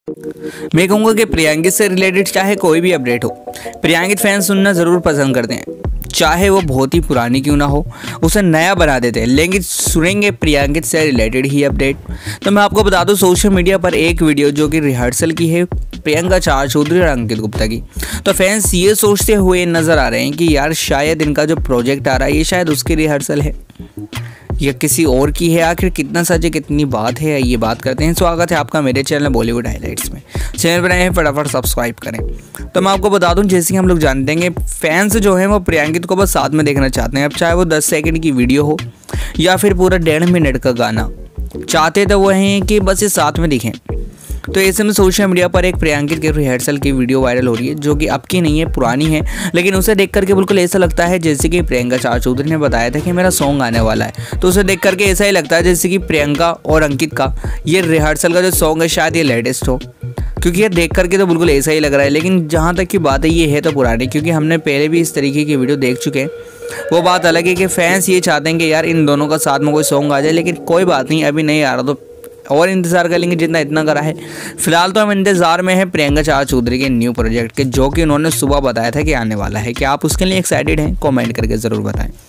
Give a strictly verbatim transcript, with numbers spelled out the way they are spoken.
मैं कहूँगा कि प्रियंकित से रिलेटेड चाहे कोई भी अपडेट हो, प्रियंकित फैंस सुनना ज़रूर पसंद करते हैं, चाहे वो बहुत ही पुरानी क्यों ना हो, उसे नया बना देते हैं, लेकिन सुनेंगे प्रियंकित से रिलेटेड ही अपडेट। तो मैं आपको बता दूं, सोशल मीडिया पर एक वीडियो जो कि रिहर्सल की है प्रियंका चार चौधरी और अंकित गुप्ता की, तो फैंस ये सोचते हुए नज़र आ रहे हैं कि यार शायद इनका जो प्रोजेक्ट आ रहा है ये शायद उसकी रिहर्सल है या किसी और की है। आखिर कितना सच है कितनी बात है, ये बात करते हैं। स्वागत है आपका मेरे चैनल बॉलीवुड हाइलाइट्स में। चैनल बनाए हैं फटाफट सब्सक्राइब करें। तो मैं आपको बता दूं, जैसे कि हम लोग जानते हैं कि फैंस जो हैं वो प्रियंकित को बस साथ में देखना चाहते हैं। अब चाहे वो दस सेकंड की वीडियो हो या फिर पूरा डेढ़ मिनट का गाना, चाहते तो वो हैं कि बस ये साथ में दिखें। तो ऐसे में सोशल मीडिया पर एक प्रियंकित के रिहर्सल की वीडियो वायरल हो रही है, जो कि अब की नहीं है, पुरानी है, लेकिन उसे देख करके बिल्कुल ऐसा लगता है जैसे कि प्रियंका चार चौधरी ने बताया था कि मेरा सॉन्ग आने वाला है। तो उसे देख करके ऐसा ही लगता है जैसे कि प्रियंका और अंकित का ये रिहर्सल का जो सॉन्ग है शायद ये लेटेस्ट हो, क्योंकि ये देख करके तो बिल्कुल ऐसा ही लग रहा है। लेकिन जहाँ तक की बात है ये है तो पुरानी, क्योंकि हमने पहले भी इस तरीके की वीडियो देख चुके हैं। वो बात अलग है कि फैंस ये चाहते हैं कि यार इन दोनों का साथ में कोई सॉन्ग आ जाए, लेकिन कोई बात नहीं, अभी नहीं आ रहा तो और इंतज़ार कर लेंगे जितना इतना करा है। फिलहाल तो हम इंतज़ार में हैं प्रियंका चार चौधरी के न्यू प्रोजेक्ट के, जो कि उन्होंने सुबह बताया था कि आने वाला है। क्या आप उसके लिए एक्साइटेड हैं? कमेंट करके ज़रूर बताएं।